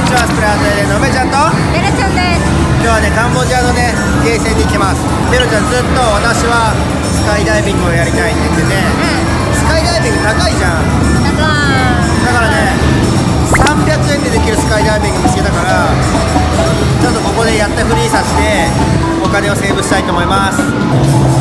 ちは、スプラートでのめちゃんとベルちゃんです。 今日はね、カンボジアのね、ゲーセンに来てます。ベロちゃんずっと私はスカイダイビングをやりたいって言ってて、スカイダイビング高いじゃん。だからね、300円でできるスカイダイビング見つけたから、ちょっとここでやったフリーさせてお金をセーブしたいと思います。